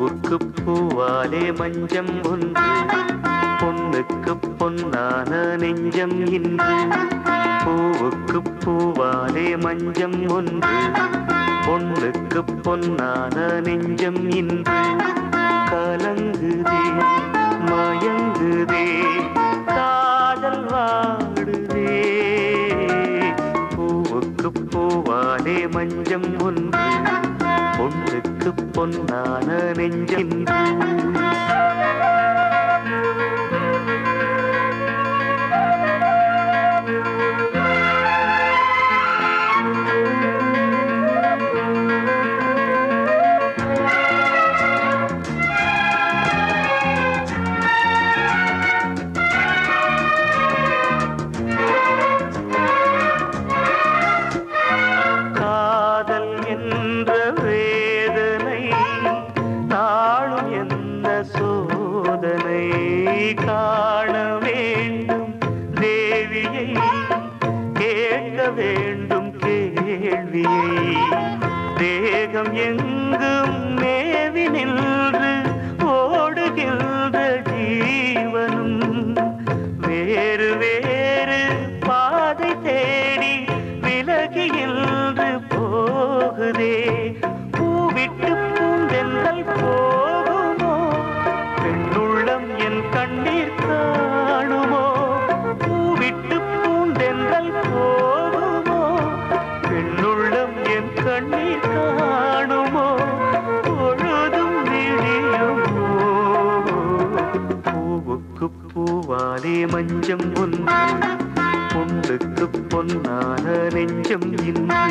பூவுக்கு பூவாலே மஞ்சம் ஒன்று, பொண்ணுக்கு பொன்னான நெஞ்சம் இன்று. பூவுக்கு பூவாலே மஞ்சம் ஒன்று, பொண்ணுக்கு பொன்னான நெஞ்சம் இன்று. கலங்குதே மயங்குதே காதல் வாடுதே. பூவுக்கு பூவாலே மஞ்சம் ஒன்று, பொண்ணுக்கு பொன்னான நெஞ்சம் இன்று. காண வேண்டும் தேவியை, கேட்க வேண்டும் கேள்வியை. தேகம் எங்கும் மேவி நின்று ஓடுகின்ற ஜீவனும் வேறு வேறு பாதை தேடி விலகியின்று போகுதே. பூவிட்டு பூந்தென்றல் போகுமோ, பெண்ணுள்ளம் என் கண்ணீர் காணுமோ. பூவிட்டு பூந்தென்றல் போகுமோ, பெண்ணுள்ளம் என் கண்ணீர் காணுமோ. பொழுதும் விழியுமோ. பூவுக்கு பூவாலே மஞ்சம் ஒன்று, பொண்ணுக்கு பொன்னான நெஞ்சம் இன்று.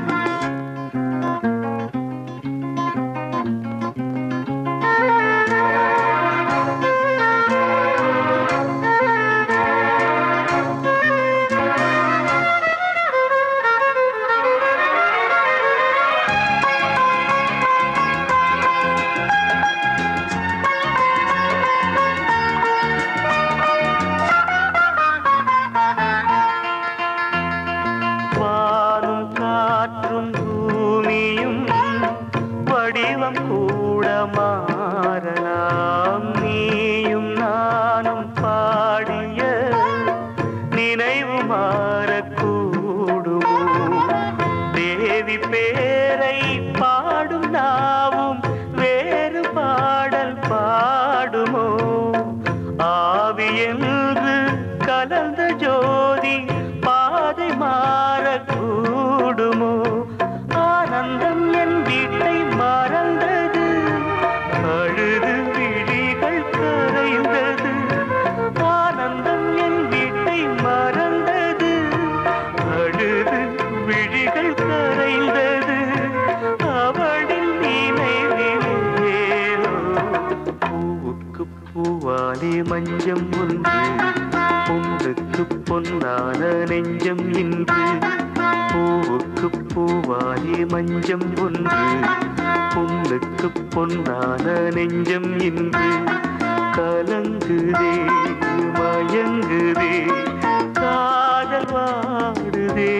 வடிவம் கூட மாறலாம், நீயும் நானும் பாடிய நினைவு மாறக்கூடுமோ. தேவி பேரை பாடும் நாவும் வேறு பாடல் பாடுமோ. ஆவி என்று கலந்த ஜோதி பாதை மாறக்கூடுமோ. ஆனந்தம் என் வீட்டை மறந்தது, அழுது விழிகள் கரைந்தது. ஆனந்தம் என் வீட்டை மறந்தது, அழுது விழிகள் கரைந்தது. அவளின் நினைவிலேனோ. பூவுக்கு பூவாலே மஞ்சம் ஒன்று, பொண்ணுக்கு பொன்னான நெஞ்சம் இன்று. பூவுக்கு பூவாலே மஞ்சம் ஒன்று, பொண்ணுக்கு பொன்னான நெஞ்சம் இன்று. கலங்குதே மயங்குதே காதல் வாடுதே.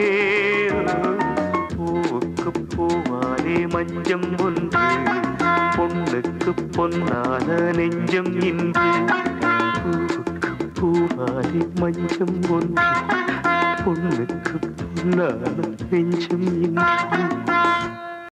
பூவுக்கு பூவாலே மஞ்சம் ஒன்று, பொண்ணுக்கு பொன்னான நெஞ்சம் இன்று. பூவுக்கு பூவாலே மஞ்சம் ஒன்று, பொண்ணுக்கு பொன்னான நெஞ்சம் இன்று.